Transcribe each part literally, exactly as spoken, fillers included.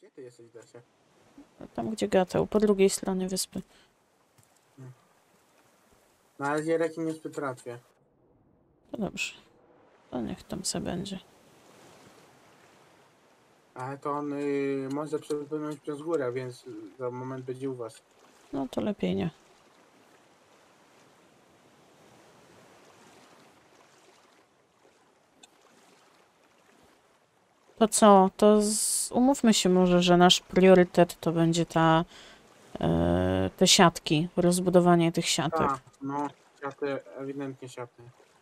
Gdzie ty jesteś, Desie? Tam, gdzie gatał, po drugiej stronie wyspy. Na razie rekin jest zbyt łatwiej. To dobrze. To niech tam se będzie. Ale to on y, może przepłynąć przez górę, więc za moment będzie u was. No to lepiej nie. To co? To z... umówmy się może, że nasz priorytet to będzie ta e, te siatki, rozbudowanie tych siatek. Tak, no, siaty, ewidentnie siaty.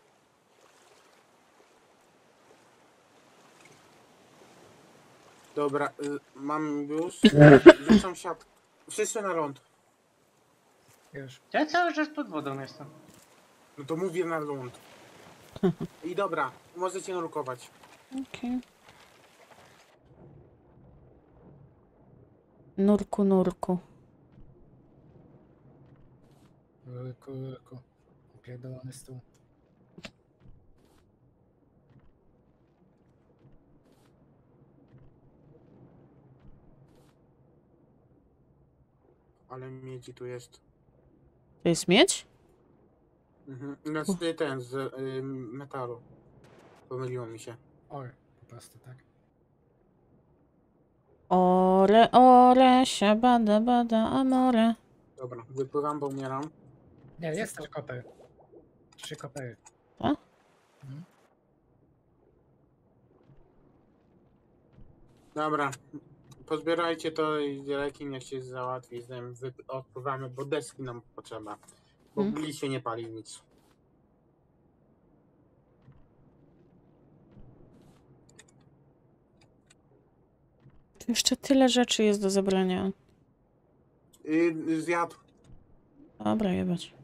Dobra, y, mam już. Rzucam siatkę. Wszyscy na ląd. Już. Ja cały czas pod wodą jestem. No to mówię na ląd. I dobra, możecie nurkować. Okej. Nurku, nurku. Kurku, kurku. Pierdolony stół. Ale miedzi tu jest. To jest miedź? Mhm. Znaczy ten z y, metalu. Pomyliło mi się. Or, po prostu, tak? Ore, ore, siabada, bada, amore. Dobra, wypływam, bo umieram. Nie, jest też koper. Trzy kopery. Tak? Mhm. Dobra, pozbierajcie to i rekin jak się załatwi z tym wyp- odpływamy, bo deski nam potrzeba. Bo Hmm. gli się nie pali nic. Tu jeszcze tyle rzeczy jest do zebrania. Yy, zjadł. Dobra, jebać.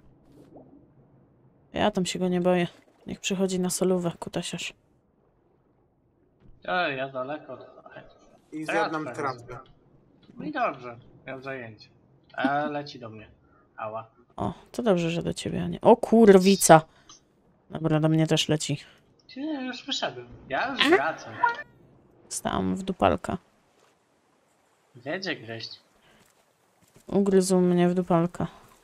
Ja tam się go nie boję. Niech przychodzi na solówę, kutasiarz. Ej, ja daleko trochę. I To zjadł nam ja trawkę. No i dobrze, miał zajęcie. A leci do mnie. Ała. O, to dobrze, że do ciebie, a nie. O kurwica! Dobra, do mnie też leci. Nie, już wyszedłem. Ja już wracam. Stałam w dupalka. Wiedzie gryźć. Ugryzł mnie w dupalka.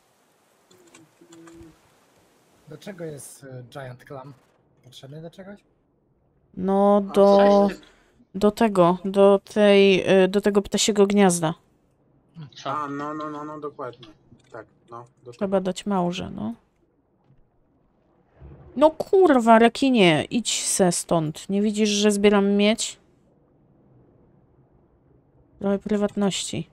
Do czego jest e, Giant Clam? Potrzebny do czegoś? No, A do... Coś ty- do tego, do tej, y, do tego ptasiego gniazda. Co? A, no, no, no, no, dokładnie. Tak, no. Do Trzeba dać małże, no. No kurwa, rekinie, idź se stąd. Nie widzisz, że zbieram miedź? Trochę prywatności.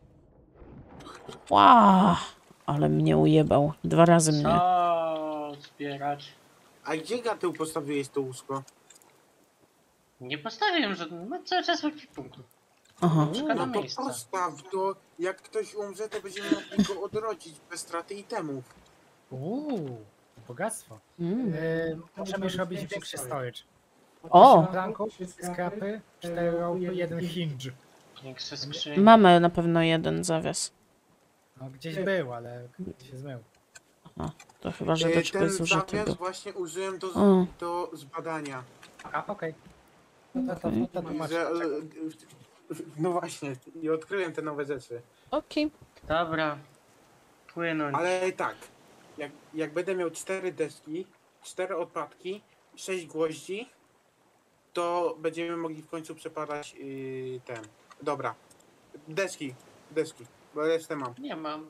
Ła, ale mnie ujebał. Dwa razy mnie. Co zbierać? A gdzie gatył postawiłeś to łóżko? Nie postawiłem żadnego. No cały czas w punktu. Aha. Szkoda No to miejsca. postaw to, jak ktoś umrze, to będziemy mogli go odrodzić bez straty itemów. Uuu, bogactwo. Mm. E, możemy już robić większy storage. O! osiem planków, skrapy, cztery rope, jeden hinge. Większe skrzynie. Mamy na pewno jeden zawias. No gdzieś był, ale się zmył. To chyba, że Yy, deczko Ten jest użyty. zawias Był. właśnie użyłem do, O. do zbadania. A, okej. No to, to, Okej. to, to I masz. że, y, y, no właśnie, i odkryłem te nowe rzeczy. Okej. Dobra. Płynąć. Ale tak, jak, jak będę miał cztery deski, cztery odpadki, sześć gwoździ, to będziemy mogli w końcu przepadać yy, ten. Dobra. Deski, deski, bo resztę mam. Nie mam.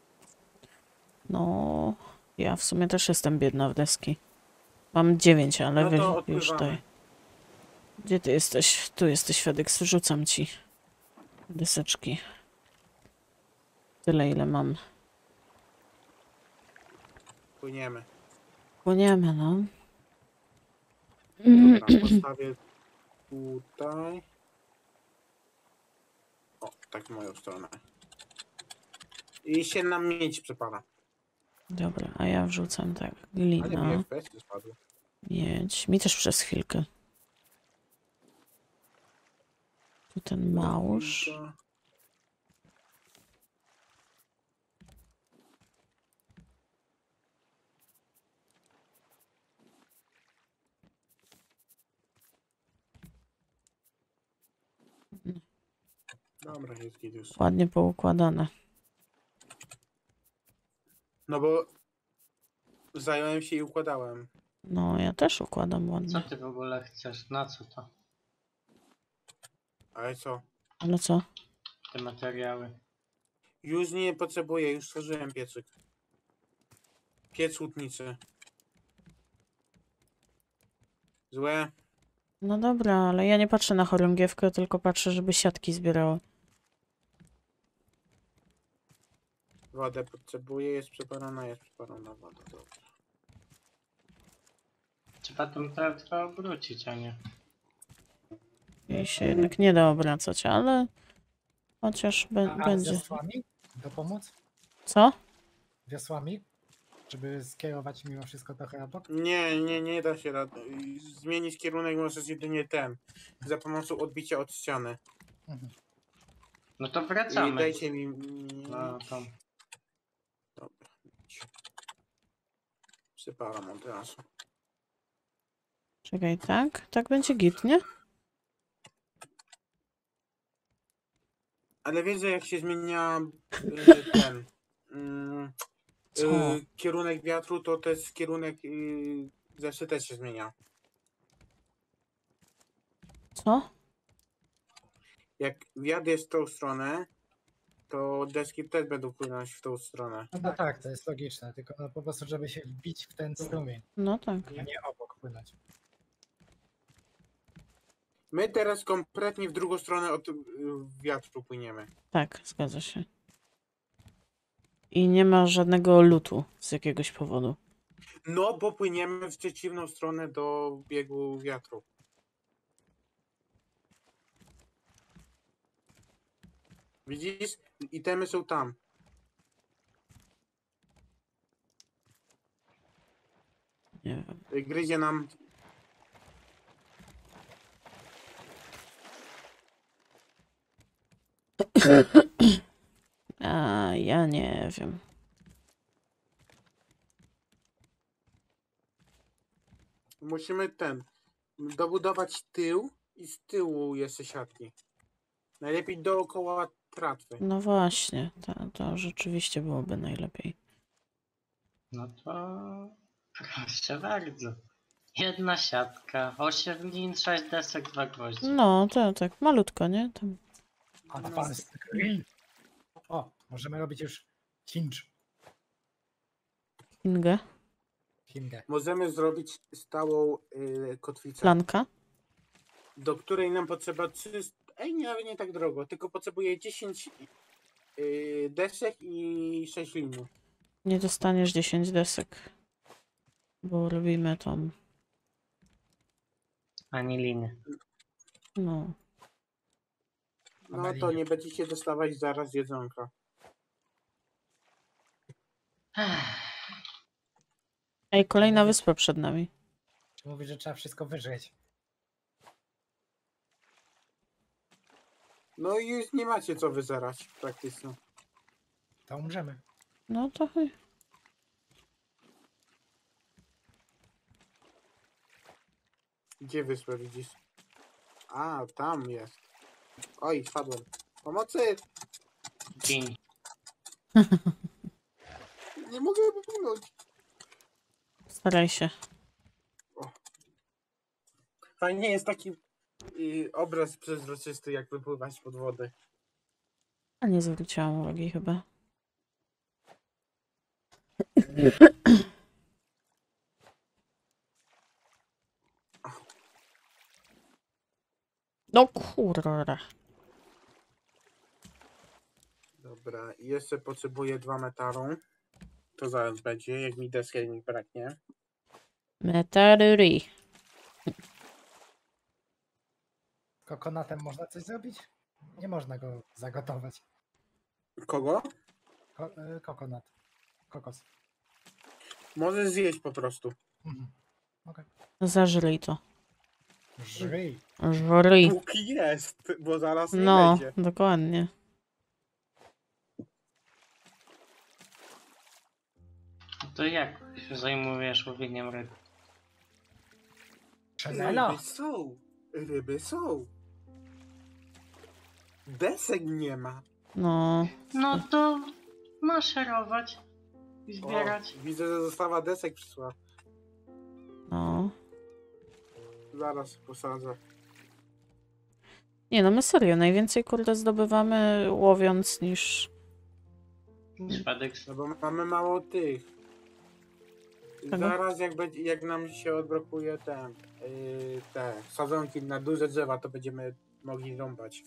No, ja w sumie też jestem biedna w deski. Mam dziewięć, ale No wy to już odpływamy. daj. Gdzie ty jesteś? Tu jesteś, Fedex. Rzucam ci deseczki. Tyle, ile mam. Płyniemy. Płyniemy, no. Dobra, postawię tutaj. O, tak w moją stronę. I się nam miedź przepada. Dobra, a ja wrzucam tak. Ale mi Glina, F P S spadły. miedź. Mi też przez chwilkę. Tu ten małż. Dobra, jest git już. Ładnie poukładane. No bo zająłem się i układałem. No, ja też układam Co ładnie. ty w ogóle chcesz? Na co to? Ale co? Ale co? Te materiały. Już nie potrzebuję, już stworzyłem piecyk. Piec łutniczy. Złe. No dobra, ale ja nie patrzę na chorągiewkę, tylko patrzę, żeby siatki zbierały. Wodę potrzebuję, jest przeparana, jest przeparana woda. Dobra. Trzeba tą trawę obrócić, a nie. Jej się jednak nie da obracać, ale chociaż A, be- a z będzie. wiosłami? Dopomóc? Co? Wiosłami? Żeby skierować mimo wszystko trochę na bok? Nie, nie, nie da się rad... zmienić kierunek możesz jedynie ten. Za pomocą odbicia od ściany. Mhm. No to I wracamy. dajcie mi... No to Dobra. Przypalam od razu. Czekaj, tak? Tak będzie git, nie? Ale wiesz, że jak się zmienia y, ten y, Co? y, kierunek wiatru, to też kierunek y, zawsze też się zmienia. Co? Jak wiatr jest w tą stronę, to deski też będą płynąć w tą stronę. No to tak, to jest logiczne, tylko no po prostu, żeby się wbić w ten strumień, No tak. a nie obok płynąć. My teraz kompletnie w drugą stronę od y, wiatru płyniemy. Tak, zgadza się. I nie ma żadnego lutu z jakiegoś powodu. No, bo płyniemy w przeciwną stronę do biegu wiatru. Widzisz? Itemy są tam. Nie wiem. Gryzie nam. A ja nie wiem. Musimy ten. Dobudować tył i z tyłu jeszcze siatki. Najlepiej dookoła tratwy. No właśnie, to, to rzeczywiście byłoby najlepiej. No to proszę bardzo. Jedna siatka, osiem lin, sześć desek, dwa gwoździe. No, to tak, malutko, nie? Tam. A No. pan z grill. O, możemy robić już hinge. Ingę, Hingę. Możemy zrobić stałą y, kotwicę, planka. do której nam potrzeba trzysta. Ej, nie, nawet nie tak drogo, tylko potrzebuję dziesięć y, desek i sześć linów. Nie dostaniesz dziesięć desek. Bo robimy tą. Ani liny. No. No to nie będziecie dostawać zaraz jedzonka. Ej, kolejna wyspa przed nami. Czy mówi, że trzeba wszystko wyżreć? No i już nie macie co wyzerać praktycznie. To umrzemy. No to chuj. Gdzie wyspę widzisz? A, tam jest. Oj, spadłem. Pomocy! Dzień. Nie mogę wypłynąć. Staraj się. Fajnie jest taki y, obraz przezroczysty, jak wypływać pod wodę. A nie zwróciłam uwagi chyba. No kurwa. Dobra, i jeszcze potrzebuję dwa metalu. To zaraz będzie, jak mi desek mi braknie. Metarry. Kokonatem można coś zrobić? Nie można go zagotować. Kogo? Ko y, kokonat. Kokos. Możesz zjeść po prostu. Mhm. Okej. Zażryj to. Żryj. Żryj. Póki jest, bo zaraz nie No, będzie. dokładnie. To jak się zajmujesz łowieniem ryb? Chanela. Ryby są. Ryby są. Desek nie ma. No, No to maszerować i zbierać. O, widzę, że została desek przysła. no. Zaraz posadzę. Nie no, my serio, najwięcej kurde zdobywamy łowiąc niż... Niż Fedex. No bo mamy mało tych. Czego? Zaraz jak, będzie, jak nam się odblokuje ten, yy, te sadzonki na duże drzewa, to będziemy mogli rąbać.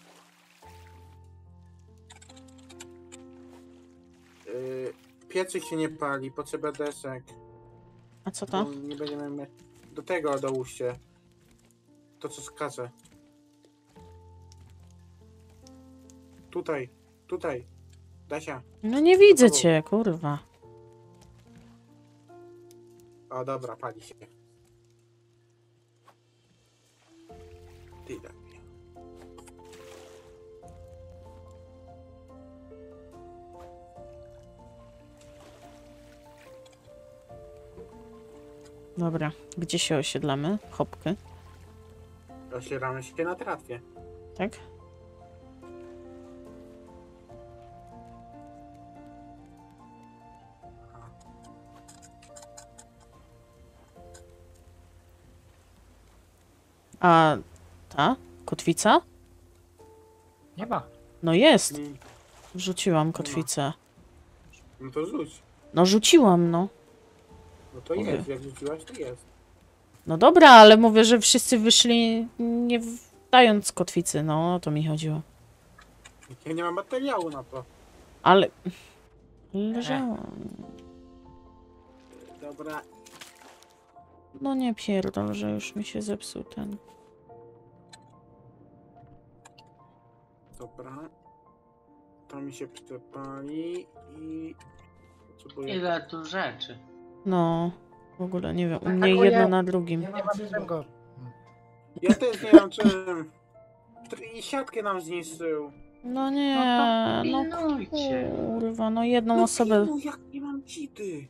Yy, piecyk się nie pali, potrzeba desek. A co to? Bo nie będziemy mieć... Do tego dołóżcie. To co skacze. Tutaj, tutaj. Dasia. No nie widzę Znowu. cię, kurwa. O dobra, pali się. Tyle. Dobra, gdzie się osiedlamy? Hopky, Osiedlamy się na tratwie. tak? A ta? Kotwica? Nie ma. No jest. Nie, Wrzuciłam kotwicę. no to rzuć. No rzuciłam, no. No to Mówię. jest, jak rzuciłaś, to jest. No dobra, ale mówię, że wszyscy wyszli nie dając kotwicy, no o to mi chodziło. Ja nie mam materiału na to. Ale... Leżałam. Dobra, No nie pierdol, że już mi się zepsuł ten... dobra. To mi się przepali i... Potrzebuję... Ile tu rzeczy. No... W ogóle nie wiem, u Tak, mnie bo jedno ja- na drugim. Nie ma czego. Ja też nie wiem czym. I siatkę nam zniszczył. No nie, No no to pilnujcie. kurwa, no jedną No osobę... pilnuj, jak nie mam cheaty.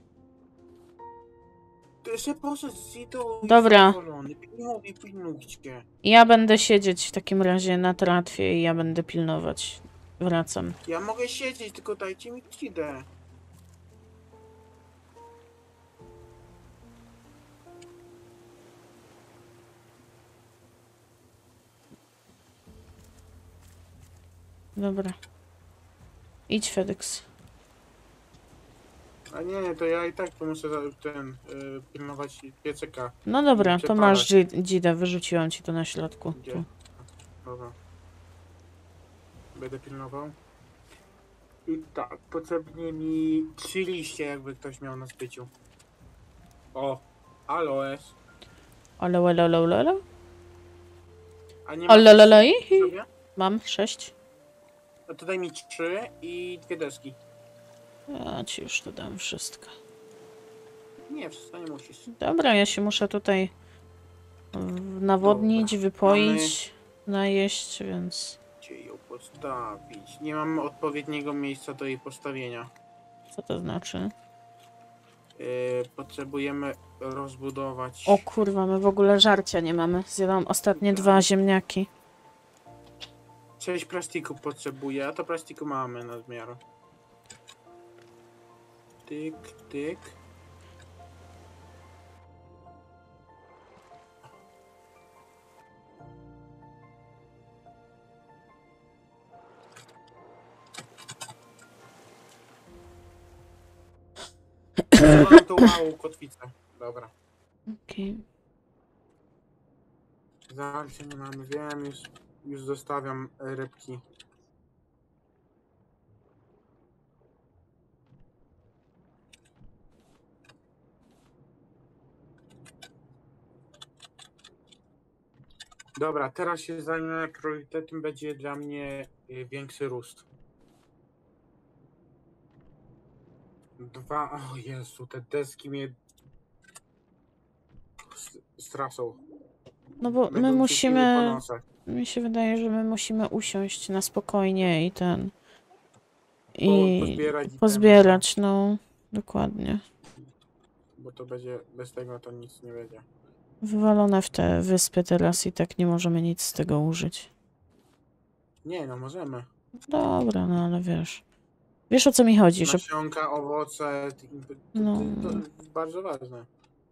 To jeszcze poszedł z cheatą i Dobra. zadowolony. Pilnuj, pilnujcie. Ja będę siedzieć w takim razie na tratwie i ja będę pilnować. Wracam. Ja mogę siedzieć, tylko dajcie mi cheatę. Dobra. Idź, Fedex. A nie, to ja i tak to muszę za- ten, y, pilnować piecyka. No dobra, to Przepalać. masz dzi- dzidę, wyrzuciłam ci to na środku. Gdzie? Tu. Dobra. Będę pilnował. I tak, potrzebnie mi trzy liście, jakby ktoś miał na zbyciu. O, aloes. Ale, ale, ale, ale, ale. A nie Ale, ale, ale. sobie? Mam sześć. No to daj mi trzy i dwie deski. Ja ci już to dam wszystko. Nie, wszystko nie musisz. Dobra, ja się muszę tutaj mm, nawodnić, Dobra, wypoić, najeść, więc... Gdzie ją postawić? Nie mam odpowiedniego miejsca do jej postawienia. Co to znaczy? Yy, potrzebujemy rozbudować... O kurwa, my w ogóle żarcia nie mamy. Zjadłam ostatnie dwa ziemniaki. Sześć plastiku potrzebuję, a to plastiku mamy nadmiar. Tyk, tyk. Mam tą małą kotwicę. Dobra. Okej. Zaraz nie mamy, wiem, już, już zostawiam e, rybki. Dobra, teraz się zajmę, priorytetem będzie dla mnie y, większy rósł. Dwa, o Jezu, te deski mnie s- straszą. No bo Będą my świeciły po musimy... nosach. Mi się wydaje, że my musimy usiąść na spokojnie i ten... Po- I pozbierać itemy, pozbierać, no. Dokładnie. Bo to będzie, bez tego to nic nie będzie. Wywalone w te wyspy teraz i tak nie możemy nic z tego użyć. Nie, no możemy. Dobra, no ale wiesz. Wiesz o co mi chodzi, że... Nasionka, owoce, to, to, No. to, to jest bardzo ważne.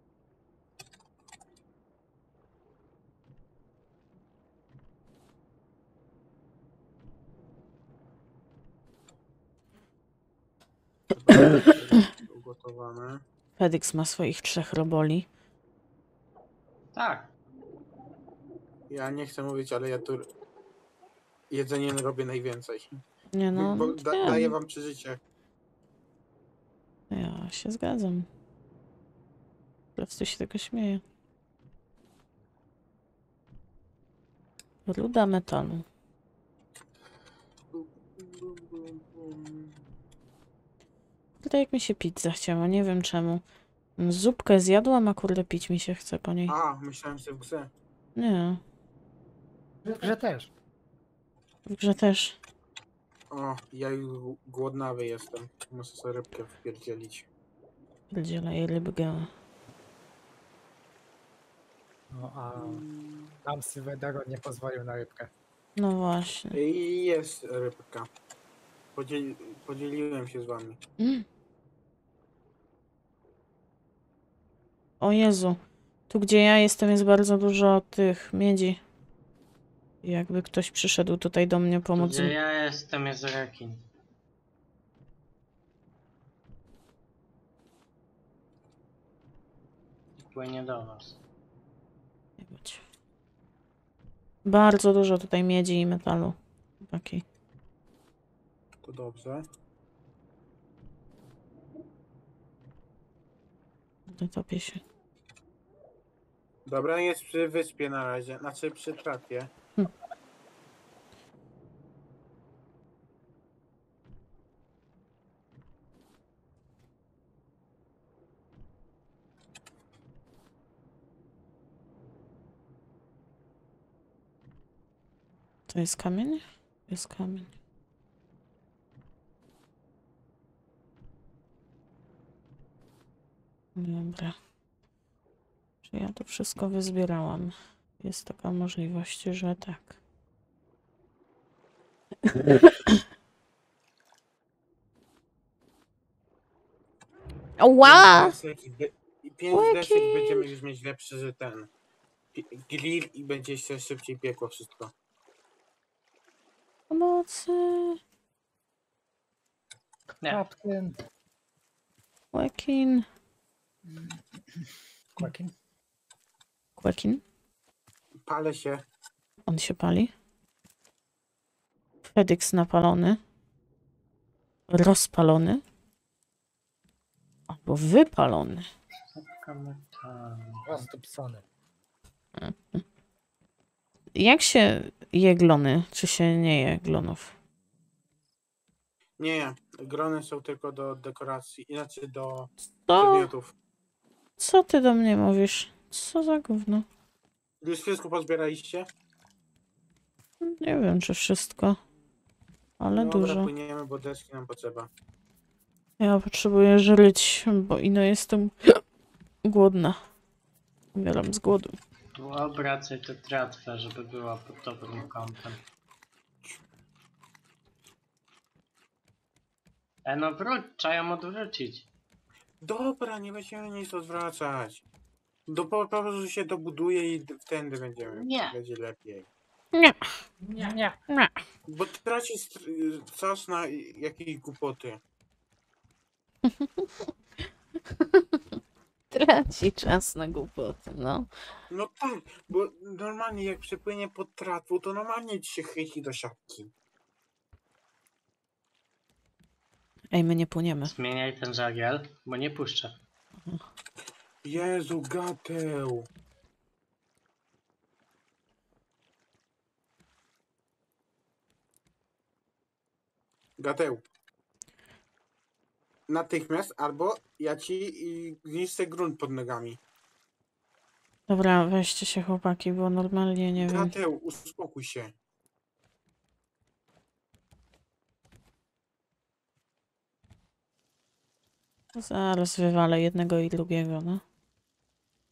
Ugotowane. Fedex ma swoich trzech roboli. Tak. Ja nie chcę mówić, ale ja tu jedzeniem robię najwięcej. Nie no, Bo no da, wiem. daję wam przeżycie. Ja się zgadzam. Po prostu się tego śmieję. Ruda metalu. Kurde, jak mi się pić zachciało, nie wiem czemu. Zupkę zjadłam, a kurde pić mi się chce po niej. A, myślałem, że w grze. Nie, W grze też. w grze też. O, ja już głodnawy jestem. Muszę sobie rybkę wpierdzielić. Pierdzielę i rybkę. No a nam Sylwedero nie pozwolił na rybkę. No właśnie. I jest rybka. Podzieli, podzieliłem się z wami. Mm. O Jezu. Tu gdzie ja jestem jest bardzo dużo tych miedzi. Jakby ktoś przyszedł tutaj do mnie pomóc. Gdzie ja jestem jest rekin. Płynie do was. Nie być. Bardzo dużo tutaj miedzi i metalu. Taki. To dobrze. Wytopię się. Dobra, jest przy wyspie na razie. Znaczy przy trapie. Hm. To jest kamień? Jest kamień. Dobra. Czy ja to wszystko wyzbierałam? Jest taka możliwość, że tak. Ła! Pięć desek i be- I pięć Łyki! desek będziemy już mieć lepszy, że ten pi- grill i będzie się szybciej piekło wszystko. Pomocy! Nie. Kapten. Kłekin. Kłakin. Kłekin? Palę się. On się pali. Fedex napalony. Rozpalony. Albo wypalony. Zapka metalu. Rozdupcony. Jak się je glony? Czy się nie je glonów? Nie, grony są tylko do dekoracji, inaczej do To przedmiotów. co ty do mnie mówisz? Co za gówno? Już wszystko pozbieraliście? Nie wiem, czy wszystko. Ale Dobra, dużo. płyniemy, bo deski nam potrzeba. Ja potrzebuję żyć, bo ino jestem głodna. Umieram z głodu. Tu obracaj tę tratwę, żeby była pod dobrym kątem. E no wróć, trzeba ją odwrócić. Dobra, nie będziemy nic odwracać. Do, po po prostu się dobuduje i d- wtedy będziemy. Nie. Będzie lepiej. Nie, Nie, nie. nie. Bo traci str- czas na jakieś głupoty. Traci czas na głupoty, no. No tak, bo normalnie jak przepłynie pod tratwą, to normalnie ci się chyci do siatki. Ej, my nie płyniemy. Zmieniaj ten żagiel, bo nie puszczę. Jezu, gateł. Gateł. Natychmiast, albo ja ci y, zniszczę grunt pod nogami. Dobra, weźcie się chłopaki, bo normalnie nie wiem. Gateł, uspokój się. Zaraz wywalę jednego i drugiego, no.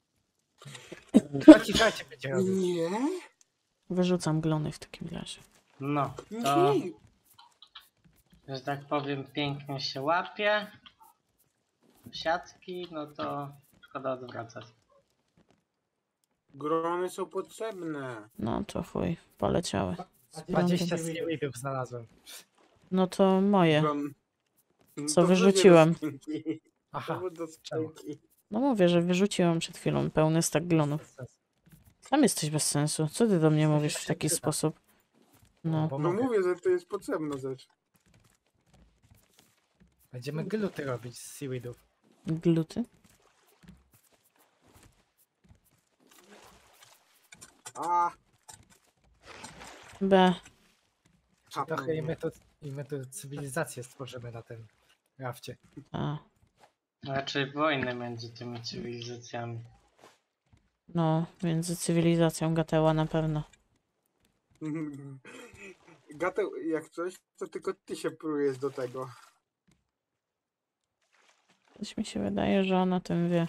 Traci, traci będzie robił. Nie? Wyrzucam glony w takim razie. No, to, Nie, że tak powiem, pięknie się łapie. Siatki, no to szkoda odwracać. grony są potrzebne. No to chuj, poleciały. Z dwadzieścia prądem. seaweedów znalazłem. No to moje. Gron... Co To wrzuć je wyrzuciłem. do skrzynki. Aha, To do czemu? skrzynki. No mówię, że wyrzuciłem przed chwilą pełny stak glonów. Sam jesteś bez sensu. Co ty do mnie mówisz w taki sposób? No, Bo No mogę. mówię, że to jest potrzebna rzecz. Będziemy gluty robić z seaweedów. gluty? A, B. Trochę i my tu, i my tu cywilizację stworzymy na tym rafcie. A. Raczej wojny między tymi cywilizacjami. No, między cywilizacją Gateła na pewno. Gateł, jak coś, to tylko ty się prujesz do tego. Coś mi się wydaje, że on o tym wie.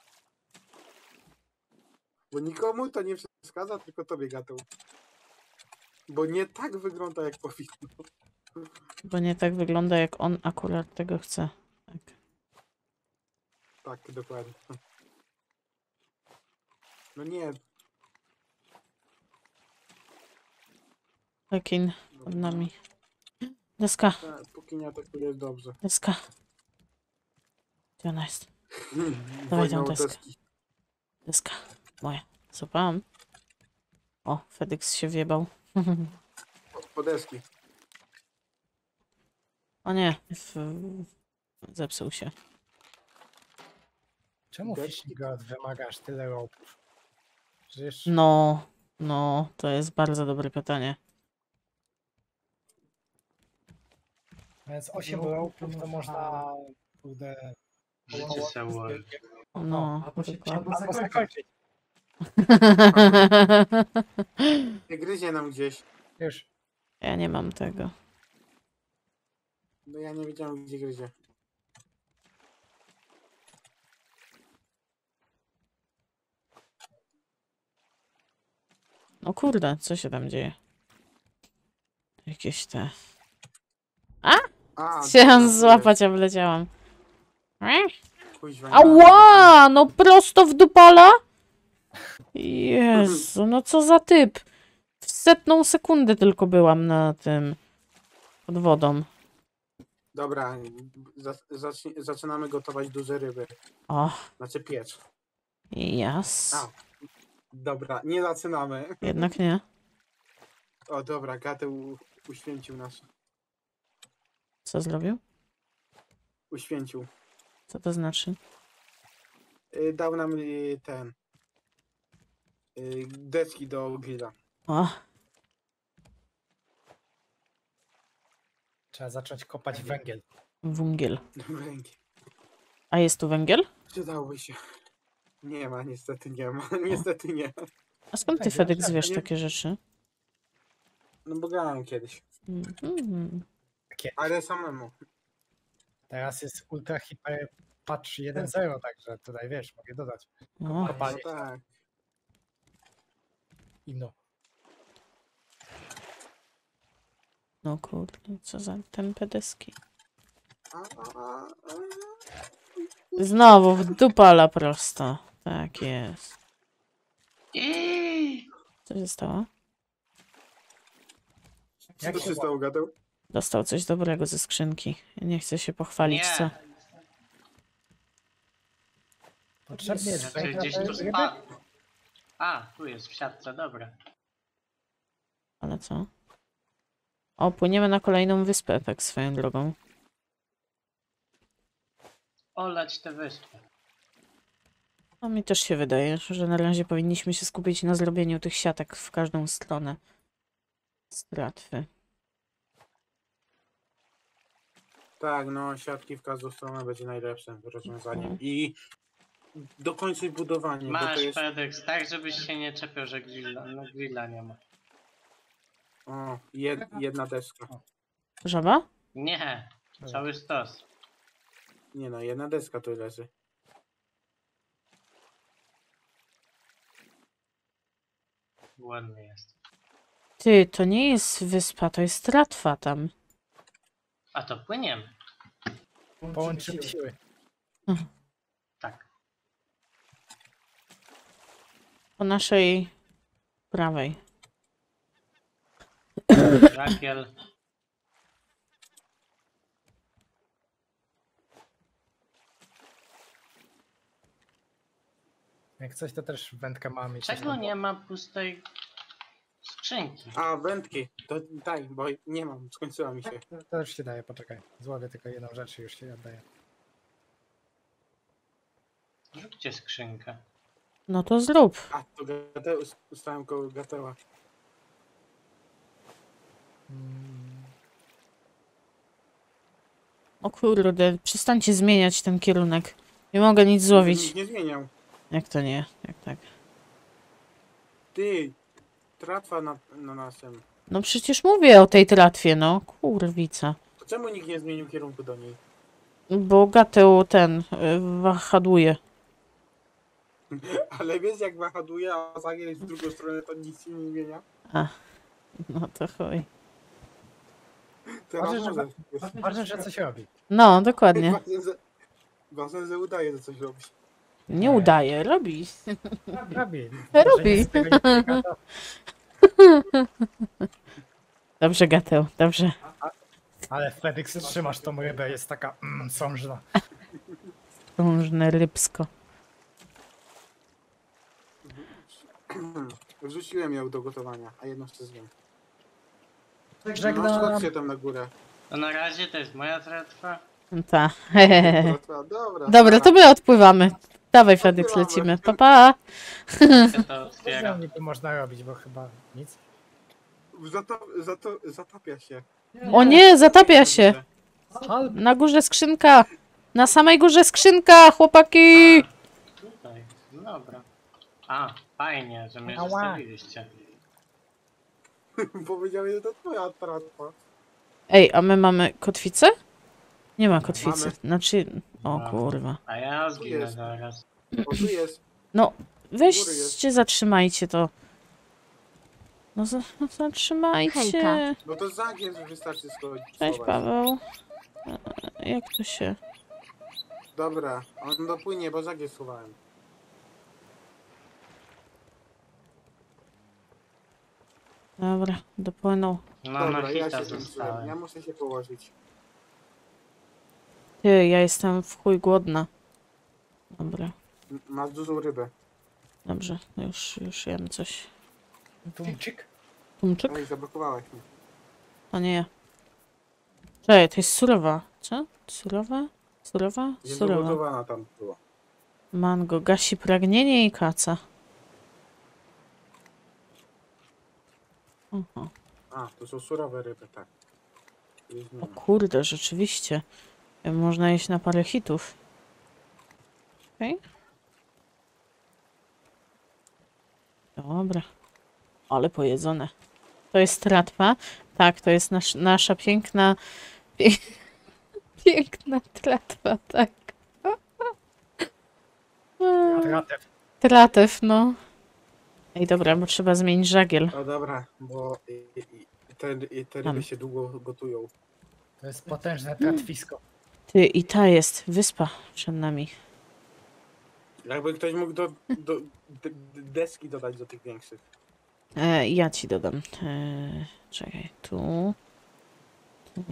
Bo nikomu to nie przeszkadza, tylko tobie, Gateł. Bo nie tak wygląda, jak powinno. Bo nie tak wygląda, jak on akurat tego chce. Tak. Tak, dokładnie. No nie. Pekin pod nami. Deska, Tak, póki nie atakuje, jest dobrze. deska. Gdzie ona jest? Wojna tą o deskę. deski. Deska. Moja. Złapałam. O, Fedex się wjebał. O, po deski. O nie. W... Zepsuł się. Czemu Deski? Fishing Rod wymagasz tyle ropów? Przecież No, no, to jest bardzo dobre pytanie. mając osiem ropów to można kurde Życie se ułoży. No, albo się dokładnie. albo zakończyć. Nie gryzie nam gdzieś. Już. Ja nie mam tego. No ja nie wiedziałem, gdzie gryzie. No kurde, co się tam dzieje? Jakieś te... A, Chciałam złapać, a wleciałam. Kuźwa, nie. Ała! No prosto w dupala? Jezu, no co za typ. W setną sekundę tylko byłam na tym... pod wodą. Dobra, za, zacz, zaczynamy gotować duże ryby. O, Znaczy piecz. jas. A. Dobra, nie zaczynamy. Jednak nie. O dobra, Gateł uświęcił nas. Co zrobił? Uświęcił. Co to znaczy? Y, dał nam y, ten... Y, deski do grilla. O, Trzeba zacząć kopać węgiel. węgiel. Węgiel. A jest tu węgiel? Przydałoby się. Nie ma, niestety nie ma. Niestety nie. A skąd ty, Tak, Fedex, tak, wiesz nie- takie rzeczy? No bo grałem kiedyś. Mhm. Takie. Ale samemu. Teraz jest ultra hiper patch jeden zero, także tutaj wiesz, mogę dodać. O, No Kopanie tak. i no. no kurde, co za tępe deski. A, a, a, a. Znowu w dupala prosto. Tak jest. Iii! Co się stało? Co Jak to się się stało, Gateł? Dostał coś dobrego ze skrzynki. Nie chcę się pochwalić, Nie, co? Potrzebny jest znaczy węgiel. gdzieś tu spadł. A, tu jest w siatce, dobra. Ale co? O, płyniemy na kolejną wyspę, tak swoją drogą. Olać te wyspy. No mi też się wydaje, że na razie powinniśmy się skupić na zrobieniu tych siatek w każdą stronę. Stratwy. Tak, no siatki w każdą stronę będzie najlepszym rozwiązaniem. Mhm. I dokończyć budowanie, bo to Masz jest... FedEx, tak żebyś się nie czepiał, że grilla, no grilla nie ma. O, jed, jedna deska. Żaba? Nie, cały stos. Nie no, jedna deska tu leży. Ładny jest. Ty, to nie jest wyspa, to jest tratwa tam. A to płyniemy. Połączymy siły. Tak. Po naszej prawej. Rakiel. Jak coś, to też wędkę mamy. Czego nie ma pustej skrzynki? A, wędki. To daj, bo nie mam, skończyła mi się. To już się daje, poczekaj. Złowię tylko jedną rzecz i już się oddaję. Rzućcie skrzynkę. No to zrób. A, to gateł, ustałem koło gateła. Mm, O kurde, przestańcie zmieniać ten kierunek. Nie mogę nic złowić. Nikt nie zmieniał. Jak to nie? Jak tak? Ty, tratwa na, na nasem. No przecież mówię o tej tratwie, no. Kurwica. To czemu nikt nie zmienił kierunku do niej? Bo gateł ten y, wahaduje. Ale wiesz jak wahaduje, a zagier jest w drugą stronę, to nic się nie zmienia. A, no to chuj. Teraz Ważne, że- może. Ważne, że coś robi. No, dokładnie. Ważne, że, ważne, że udaje, że coś robić. Nie udaje, robi. Robi. Robi. Może nic z tego nie wynika, to- Dobrze, gateł, dobrze. Ale Felix, trzymasz tą rybę, jest taka mm, sążna. Różne rybsko. Wrzuciłem ją do gotowania, a jedno chcę zjem. No, Żegnam. chodźcie tam na górę. To na razie to jest moja tratwa. Ta. Dobra, dobra. Dobra, to my odpływamy. Dawaj, Fedex, lecimy. Pa, pa. Ja to Co otwieram. niby można robić, bo chyba nic. Zato, zato, zatapia się. O nie, zatapia się. Hal, Na górze skrzynka. Na samej górze skrzynka, chłopaki. Tutaj. No dobra. A, fajnie, że mnie Ała. zostawiliście. Powiedziałeś, że to twoja tratwa. Ej, a my mamy kotwicę? Nie ma kotwicy. Mamy. Znaczy... O Mamy. kurwa. A ja zginę jest. zaraz. O, tu jest. No, góry weźcie, jest. zatrzymajcie to. No, za, no zatrzymajcie. Hejka. No to zagier wystarczy schodzić. Cześć, schować. Paweł. E, Jak to się... Dobra, on dopłynie, bo zagier schowałem. Dobra, dopłynął. No Dobra, na ja hita się zmęczyłem. Ja zostałem. muszę się położyć. Ty, ja jestem w chuj głodna. Dobra, M- Masz dużą rybę. dobrze. Już, już jem coś. tumczyk. Tumczyk? Oj, zablokowałeś mnie. To nie ja. Czekaj, to jest surowa. Co? Surowa? Surowa? Jest Surowa. zagotowana tam było. Mango gasi pragnienie i kaca. Aha. A, to są surowe ryby, tak. Jest nie O ma. kurde, rzeczywiście. Można iść na parę hitów. Okej. Dobra. Ale pojedzone. To jest tratwa. Tak, to jest nasz, nasza piękna... Pie... Piękna tratwa, tak. Tratew. Tratew, no. Ej, dobra, bo trzeba zmienić żagiel. O dobra, bo i, i, i te, i te ryby Tam. się długo gotują. To jest potężne tratwisko. Ty, i ta jest wyspa przed nami. Jakby ktoś mógł do, do d- d- deski dodać do tych większych. E, ja ci dodam. E, czekaj, tu. Tu.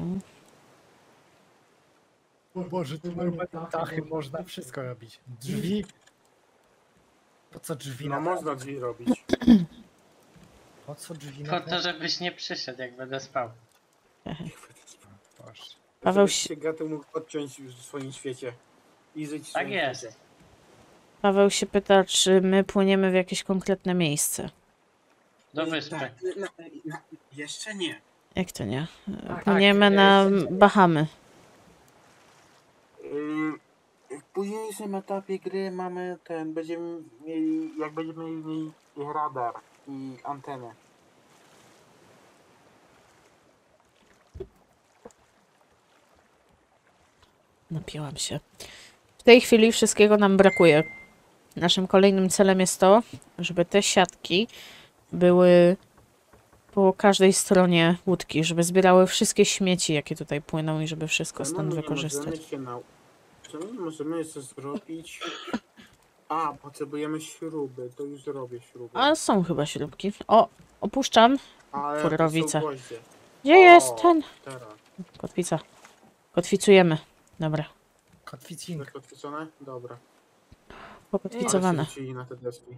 O Boże, tu normalnie dachy można wszystko robić. Drzwi. Po co drzwi No na można drzwi robić. Po co drzwi Po na to, żebyś nie przyszedł, jak będę spał. Boże. Paweł Żeby się- się Gaty mógł odciąć w swoim świecie. I żyć w Tak swoim jest. świecie. Paweł się pyta, czy my płyniemy w jakieś konkretne miejsce. Do Y, wyspy. tak, na, na, jeszcze nie. Jak to nie? E, Tak, Płyniemy tak, na e, Bahamy. Yy, w późniejszym etapie gry mamy ten, będziemy mieli, jak będziemy mieli radar i antenę. Napiłam się. W tej chwili wszystkiego nam brakuje. Naszym kolejnym celem jest to, żeby te siatki były po każdej stronie łódki, żeby zbierały wszystkie śmieci, jakie tutaj płyną i żeby wszystko Czemu stąd my nie wykorzystać. możemy się nau... Czemu nie możemy jeszcze zrobić... A, potrzebujemy śruby, to już zrobię śruby. A są chyba śrubki. O, opuszczam. Ale furrowice. to są gwoździe. Gdzie O, jest ten? Teraz. Kotwica. Kotwicujemy. Dobra, Kotwicink. Zakotwicone? Dobra. pokotwicowane. Ale się rzucili na te deski.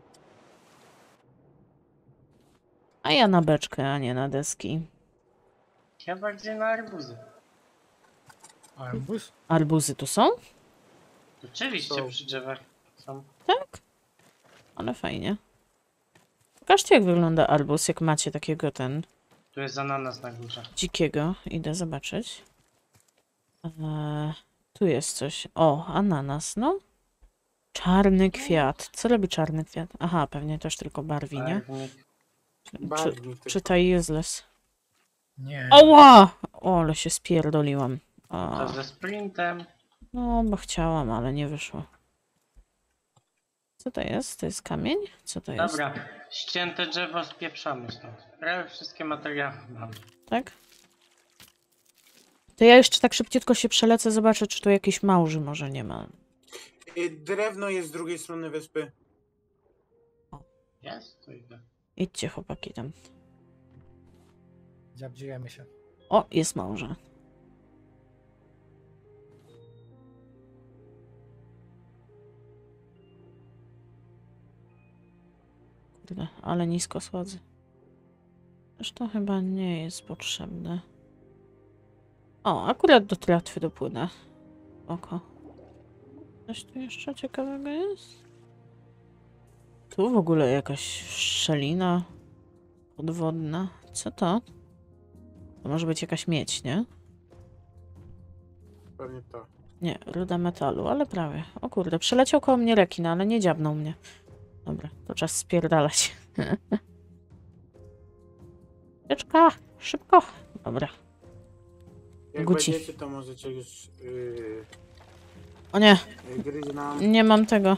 A ja na beczkę, a nie na deski. Ja bardziej na arbuzy. Arbuz? Arbuzy tu są? Oczywiście Są. przy drzewach są. Tak? Ale fajnie. Pokażcie, jak wygląda arbuz, jak macie takiego ten Tu jest ananas na górze. dzikiego. Idę zobaczyć. Eee, tu jest coś. O, ananas, no. Czarny kwiat. Co robi czarny kwiat? Aha, pewnie też tylko barwi, nie? Barwnik. Czy, Barwnik czy tylko. ta useless? Nie. Oła! O, ale się spierdoliłam. O, To ze sprintem. no, bo chciałam, ale nie wyszło. Co to jest? To jest kamień? Co to jest? Dobra, ścięte drzewo spieprzamy stąd. Prawie wszystkie materiały mam. Tak? To ja jeszcze tak szybciutko się przelecę, zobaczę, czy tu jakiś małży może nie ma. Y, Drewno jest z drugiej strony wyspy. Jest? To idę. Idźcie, chłopaki, tam. Dziabdziejemy się. O, jest małże. Kurde, ale nisko schodzę. Zresztą chyba nie jest potrzebne. O, akurat do tratwy dopłynę. Oko. Coś tu jeszcze ciekawego jest? Tu w ogóle jakaś szczelina podwodna. Co to? To może być jakaś miedź, nie? Pewnie to. Nie, ruda metalu, ale prawie. O kurde, przeleciał koło mnie rekin, ale nie dziabnął mnie. Dobra, to czas spierdalać. Teczka, szybko. Dobra. Jak Guci. będziecie, to możecie już... Yy, O nie, yy, gryź nam... nie mam tego.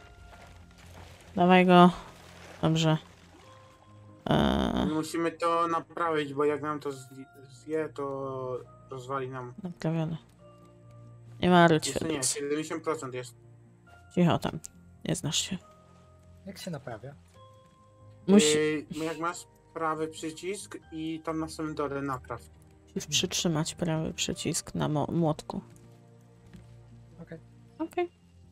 Dawaj go. Dobrze. Eee, Musimy to naprawić, bo jak nam to zje- zje, to rozwali nam... naprawione. Nie martw się, Jeszcze nie, Felix. siedemdziesiąt procent jest. Cicho tam. Nie znasz się. Jak się naprawia? Musi- Yy, jak masz prawy przycisk i tam na samym dole napraw. Musisz przytrzymać prawy przycisk na mo- młotku. Okej. Okej.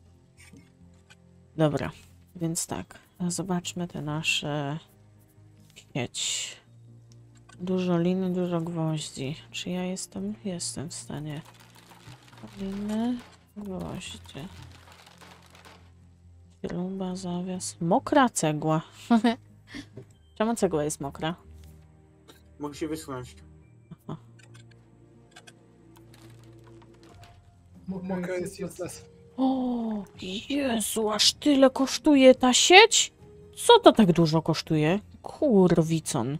Dobra, więc tak. Zobaczmy te nasze sieć. Dużo liny, dużo gwoździ. Czy ja jestem? Jestem w stanie. Liny, gwoździe. Śruba, zawias. Mokra cegła. Czemu cegła jest mokra? Musi wysunąć. Mokra jest useless. O, Jezu, aż tyle kosztuje ta sieć? Co to tak dużo kosztuje? Kurwicon.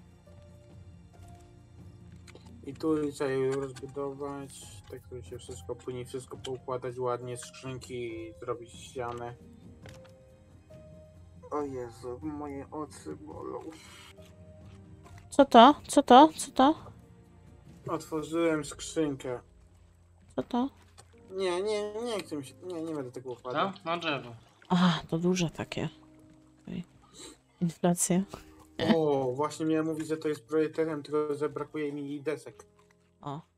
I tu trzeba je rozbudować, tak to się wszystko płynie, wszystko poukładać ładnie, skrzynki zrobić ścianę. O Jezu, moje oczy bolą. Co to? Co to? Co to? Otworzyłem skrzynkę. Co to? Nie, nie, nie chcę mi się, nie, nie będę tego układał. Co? No drzewo. A, to duże takie. Okej. Inflacja. O, właśnie miałem mówić, że to jest projekterem, tylko że brakuje mi desek. O.